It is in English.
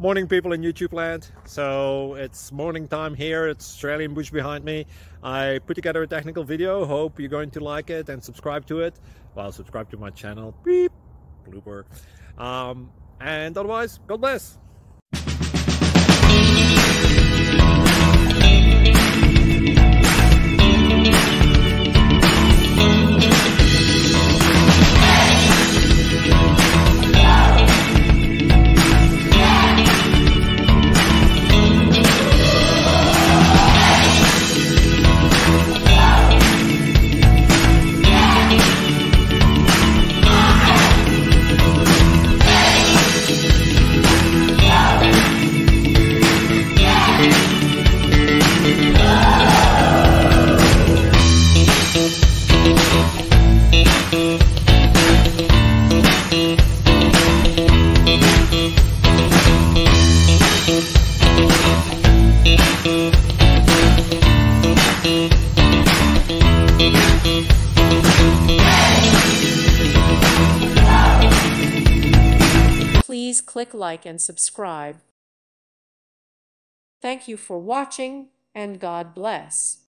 Morning, people in YouTube land. So it's morning time here. It's Australian bush behind me. I put together a technical video. Hope you're going to like it and subscribe to it. Well, subscribe to my channel. Beep. Blooper. And otherwise, God bless. Please click like and subscribe. Thank you for watching, and God bless.